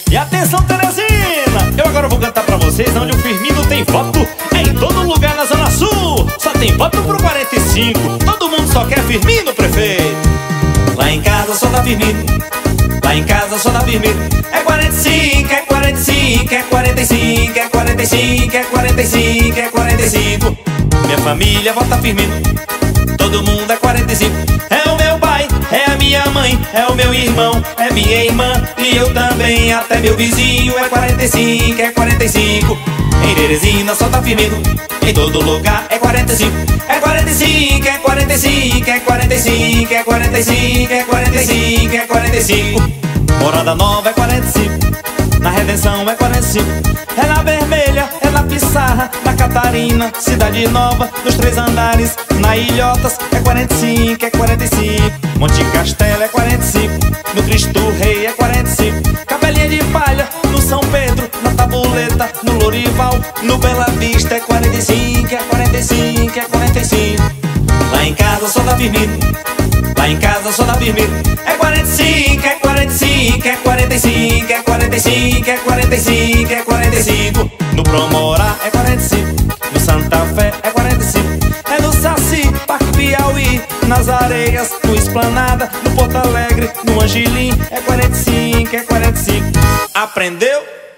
E atenção, Teresina, eu agora vou cantar pra vocês onde o Firmino tem voto. É em todo lugar na Zona Sul, só tem voto pro 45. Todo mundo só quer Firmino, prefeito. Lá em casa só dá Firmino, lá em casa só dá Firmino. É 45, é 45, é 45, é 45, é 45, é 45. Minha família vota Firmino, todo mundo é 45. É o meu pai, é a minha mãe, é o meu irmão, é minha irmã e eu também, até meu vizinho. É 45, é 45. Em Teresina só tá Firmino, em todo lugar é 45. É 45, é 45, é 45, é 45, é 45, é 45. Morada Nova é 45, na Redenção é 45. É na Vermelha, é na Pissarra, na Catarina, Cidade Nova, nos 3 andares, na Ilhotas é 45, é 45. Monte Castelo é 45, no Cristo Rei é 45. Capelinha de Palha, no São Pedro, na Tabuleta, no Lorival, no Bela Vista é 45, é 45, é 45. Lá em casa só dá Firmino, lá em casa só dá Firmino. É 45, é 45, é 45, é 45, é 45, é 45. No Promorá é 45, no Santa Fé é 45. É no Saci, Parque Piauí, nas Areias, no Esplanada, no Porto Alegre, no Angelim é 45, é 45. Aprendeu?